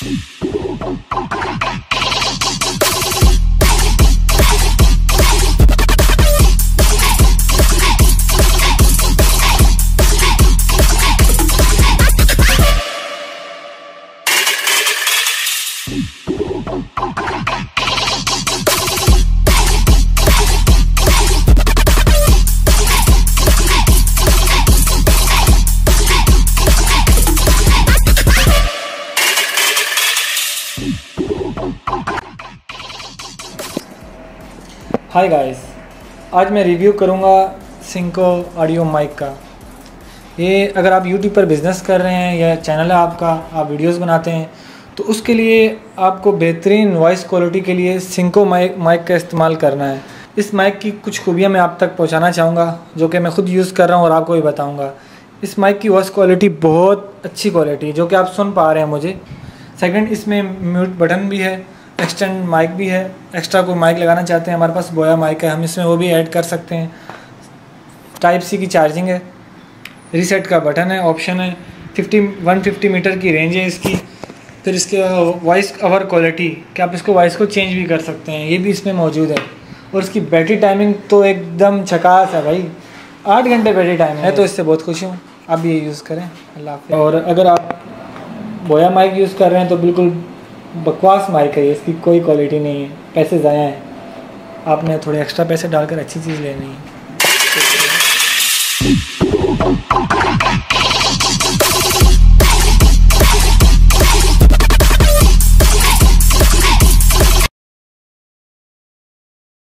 Hi guys, आज मैं review करूँगा सिंको ऑडियो माइक का। ये अगर आप YouTube पर बिज़नेस कर रहे हैं या चैनल है आपका, आप वीडियोस बनाते हैं, तो उसके लिए आपको बेहतरीन वॉइस क्वालिटी के लिए सिंको माइक का इस्तेमाल करना है। इस माइक की कुछ खूबियाँ मैं आप तक पहुँचाना चाहूँगा, जो कि मैं ख़ुद यूज़ कर रहा हूँ और आपको भी बताऊँगा। इस माइक की वॉइस क्वालिटी बहुत अच्छी क्वालिटी है, जो कि आप सुन पा रहे हैं मुझे। सेकेंड, इसमें म्यूट बटन भी है, एक्सटेंड माइक भी है। एक्स्ट्रा कोई माइक लगाना चाहते हैं, हमारे पास बोया माइक है, हम इसमें वो भी ऐड कर सकते हैं। टाइप सी की चार्जिंग है, रीसेट का बटन है, ऑप्शन है। 150 मीटर की रेंज है इसकी। फिर इसके वॉइस ओवर क्वालिटी कि आप इसको वॉइस को चेंज भी कर सकते हैं, ये भी इसमें मौजूद है। और इसकी बैटरी टाइमिंग तो एकदम झकास है भाई, 8 घंटे बैटरी टाइमिंग है, तो इससे बहुत खुश हूँ। आप भी ये यूज़ करें। अल्लाह हाफ़िज़। और अगर आप बोया माइक यूज़ कर रहे हैं तो बिल्कुल बकवास माइक है, इसकी कोई क्वालिटी नहीं है, पैसे ज़ाया हैं। आपने थोड़े एक्स्ट्रा पैसे डालकर अच्छी चीज़ लेनी है।